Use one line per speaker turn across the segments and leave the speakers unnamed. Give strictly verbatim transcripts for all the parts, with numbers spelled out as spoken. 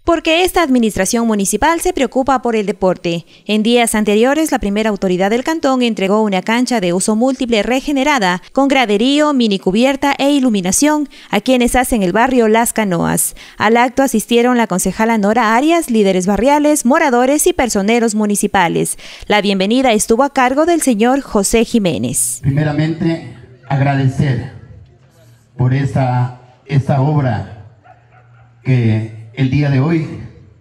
Porque esta administración municipal se preocupa por el deporte. En días anteriores, la primera autoridad del cantón entregó una cancha de uso múltiple regenerada, con graderío, minicubierta e iluminación a quienes hacen el barrio Las Canoas. Al acto asistieron la concejala Nora Arias, líderes barriales, moradores y personeros municipales. La bienvenida estuvo a cargo del señor José Jiménez.
Primeramente, agradecer por esta, esta obra que el día de hoy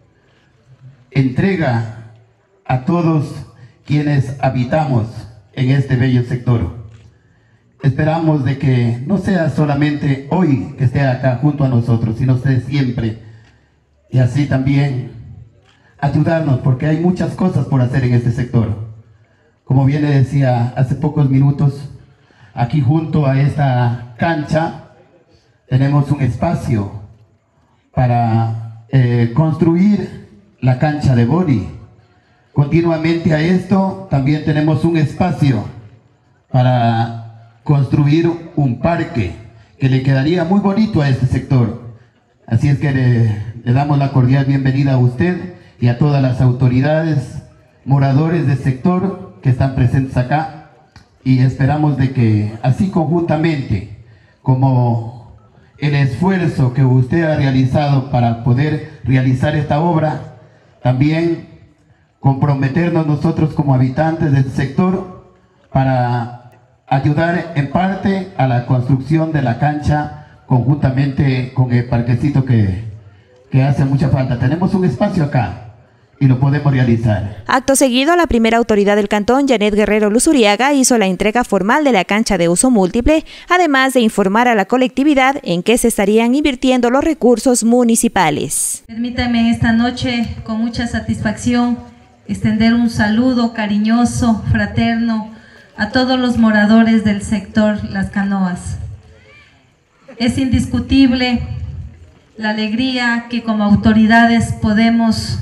entrega a todos quienes habitamos en este bello sector. Esperamos de que no sea solamente hoy que esté acá junto a nosotros, sino usted siempre, y así también ayudarnos, porque hay muchas cosas por hacer en este sector. Como bien le decía hace pocos minutos, aquí junto a esta cancha tenemos un espacio para Eh, construir la cancha de vóley. Continuamente a esto también tenemos un espacio para construir un parque que le quedaría muy bonito a este sector. Así es que le, le damos la cordial bienvenida a usted y a todas las autoridades, moradores del sector que están presentes acá, y esperamos de que así conjuntamente como el esfuerzo que usted ha realizado para poder realizar esta obra, también comprometernos nosotros como habitantes del sector para ayudar en parte a la construcción de la cancha conjuntamente con el parquecito que, que hace mucha falta. Tenemos un espacio acá y lo podemos realizar.
Acto seguido, la primera autoridad del cantón, Janet Guerrero Luzuriaga, hizo la entrega formal de la cancha de uso múltiple, además de informar a la colectividad en qué se estarían invirtiendo los recursos municipales.
Permítame esta noche, con mucha satisfacción, extender un saludo cariñoso, fraterno, a todos los moradores del sector Las Canoas. Es indiscutible la alegría que como autoridades podemos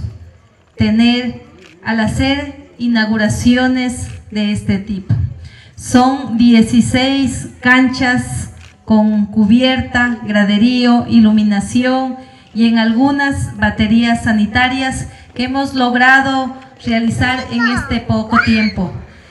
tener al hacer inauguraciones de este tipo. Son dieciséis canchas con cubierta, graderío, iluminación y en algunas baterías sanitarias que hemos logrado realizar en este poco tiempo.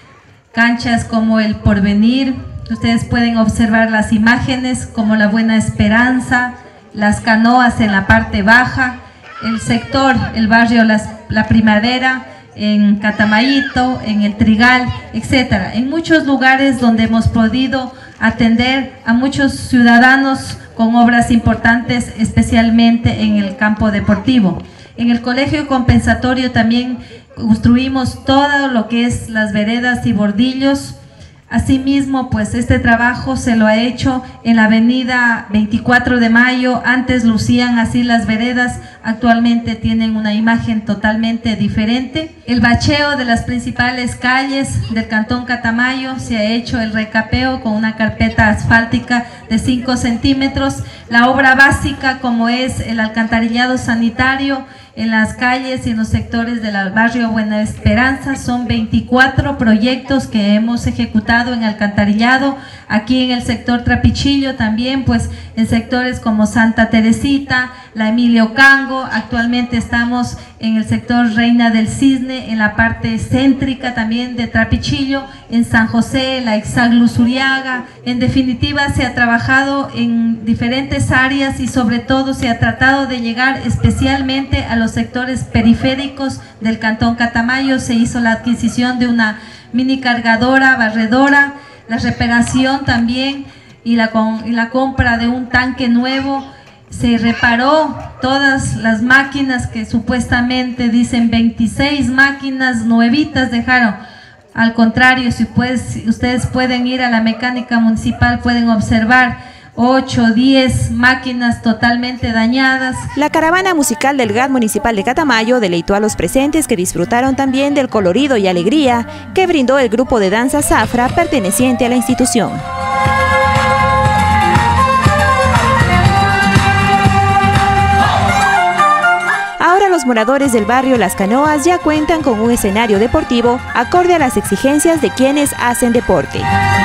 Canchas como el Porvenir, ustedes pueden observar las imágenes, como la Buena Esperanza, Las Canoas en la parte baja, el sector, el barrio Las, La Primavera, en Catamayito, en el Trigal, etcétera. En muchos lugares donde hemos podido atender a muchos ciudadanos con obras importantes, especialmente en el campo deportivo. En el colegio compensatorio también construimos todo lo que es las veredas y bordillos. Asimismo, pues este trabajo se lo ha hecho en la avenida veinticuatro de mayo, antes lucían así las veredas, actualmente tienen una imagen totalmente diferente. El bacheo de las principales calles del cantón Catamayo, se ha hecho el recapeo con una carpeta asfáltica de cinco centímetros, la obra básica como es el alcantarillado sanitario en las calles y en los sectores del barrio Buena Esperanza. Son veinticuatro proyectos que hemos ejecutado en alcantarillado, aquí en el sector Trapichillo también, pues en sectores como Santa Teresita, la Emilio Cango. Actualmente estamos en el sector Reina del Cisne, en la parte céntrica también de Trapichillo, en San José, la Exag Luzuriaga. En definitiva, se ha trabajado en diferentes áreas y sobre todo se ha tratado de llegar especialmente a los sectores periféricos del cantón Catamayo. Se hizo la adquisición de una mini cargadora, barredora, la reparación también y la, con, y la compra de un tanque nuevo. Se reparó todas las máquinas que supuestamente dicen veintiséis máquinas nuevitas dejaron. Al contrario, si, pues, si ustedes pueden ir a la mecánica municipal, pueden observar ocho, diez máquinas totalmente dañadas.
La caravana musical del G A D municipal de Catamayo deleitó a los presentes, que disfrutaron también del colorido y alegría que brindó el grupo de danza Zafra perteneciente a la institución. Ahora los moradores del barrio Las Canoas ya cuentan con un escenario deportivo acorde a las exigencias de quienes hacen deporte.